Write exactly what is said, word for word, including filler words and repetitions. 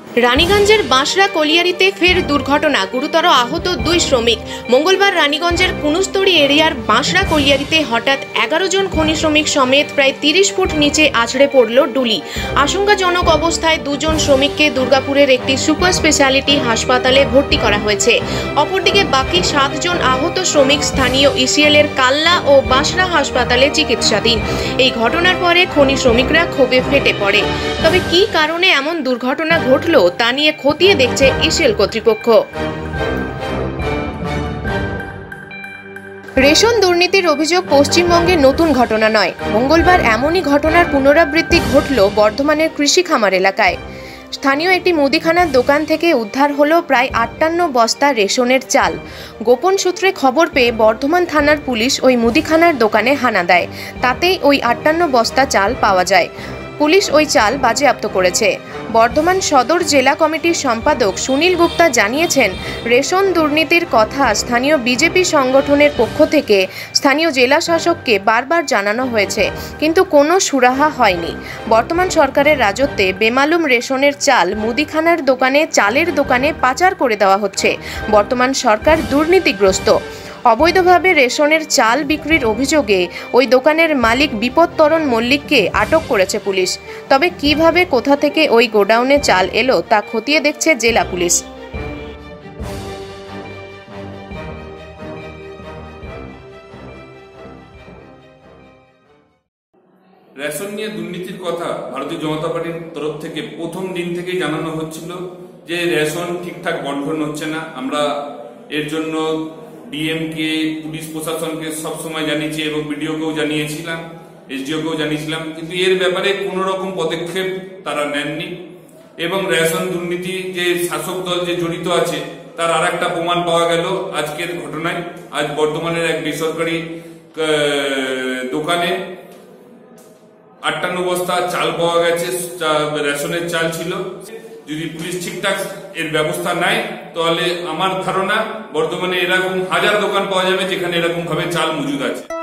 রানীগঞ্জের বাঁশরা কলিয়ারিতে ফের দুর্ঘটনা, গুরুতর আহত দুই শ্রমিক। মঙ্গলবার রানীগঞ্জের কুনুস্তড়ি এরিয়ার বাঁশরা কলিয়ারিতে হঠাৎ এগারো জন খনি শ্রমিক সমেত প্রায় তিরিশ ফুট নিচে আছড়ে পড়ল ডুলি। আশঙ্কাজনক অবস্থায় দুজন শ্রমিককে দুর্গাপুরের একটি সুপার স্পেশালিটি হাসপাতালে ভর্তি করা হয়েছে। অপরদিকে বাকি সাতজন আহত শ্রমিক স্থানীয় ইসিএল এর কাল্লা ও বাঁশরা হাসপাতালে চিকিৎসাধীন। এই ঘটনার পরে খনি শ্রমিকরা ক্ষোভে ফেটে পড়ে। তবে কী কারণে এমন দুর্ঘটনা ঘটল তা নিয়ে খতিয়ে দেখছে ইসিএল কর্তৃপক্ষ। রেশন দুর্নীতির অভিযোগ পশ্চিমবঙ্গে নতুন ঘটনা নয়। মঙ্গলবার এমনই ঘটনার পুনরাবৃত্তি ঘটল বর্ধমানের কৃষি খামার এলাকায়। স্থানীয় একটি মুদিখানার দোকান থেকে উদ্ধার হলো প্রায় আটান্ন বস্তা রেশনের চাল। গোপন সূত্রে খবর পেয়ে বর্ধমান থানার পুলিশ ওই মুদিখানার দোকানে হানা দেয়। তাতেই ওই আটান্ন বস্তা চাল পাওয়া যায়। পুলিশ ওই চাল বাজেয়াপ্ত করেছে। বর্ধমান সদর জেলা কমিটির সম্পাদক সুনীল গুপ্তা জানিয়েছেন, রেশন দুর্নীতির কথা স্থানীয় বিজেপি সংগঠনের পক্ষ থেকে স্থানীয় জেলা শাসককে বারবার জানানো হয়েছে, কিন্তু কোনো সুরাহা হয়নি। বর্তমান সরকারের রাজত্বে বেমালুম রেশনের চাল মুদিখানার দোকানে চালের দোকানে পাচার করে দেওয়া হচ্ছে। বর্তমান সরকার দুর্নীতিগ্রস্ত। অবৈধভাবে রেশনের চাল বিক্রির অভিযোগে ওই দোকানের মালিক বিপদতরণ মল্লিককে আটক করেছে পুলিশ। তবে কিভাবে, কোথা থেকে ওই গোডাউনে চাল এলো তা খতিয়ে দেখছে জেলা পুলিশ। রেশন নিয়ে দুর্নীতির কথা ভারতীয় জনতা পার্টির তরফ থেকে প্রথম দিন থেকেই জানানো হচ্ছিল যে রেশন ঠিকঠাক বন্টন হচ্ছে না। আমরা এর জন্য ডিএম কে, পুলিশ প্রশাসনকে সবসময় জানিয়েছি এবং বিডিওকেও জানিয়েছিলাম, এসডিওকেও জানিয়েছিলাম, কিন্তু এর ব্যাপারে কোনো রকম পদক্ষেপ তারা নেননি। এবং রেশন দুর্নীতি যে শাসক দল যে জড়িত আছে তার আর একটা প্রমাণ পাওয়া গেল আজকের ঘটনায়। আজ বর্ধমানের এক বেসরকারি দোকানে আটান্ন বস্তা চাল পাওয়া গেছে, রেশনের চাল ছিল। যদি পুলিশ ঠিকঠাক এর ব্যবস্থা নেয় তাহলে আমার ধারণা বর্তমানে এরকম হাজার দোকান পাওয়া যাবে যেখানে এরকম ভাবে চাল মজুদ আছে।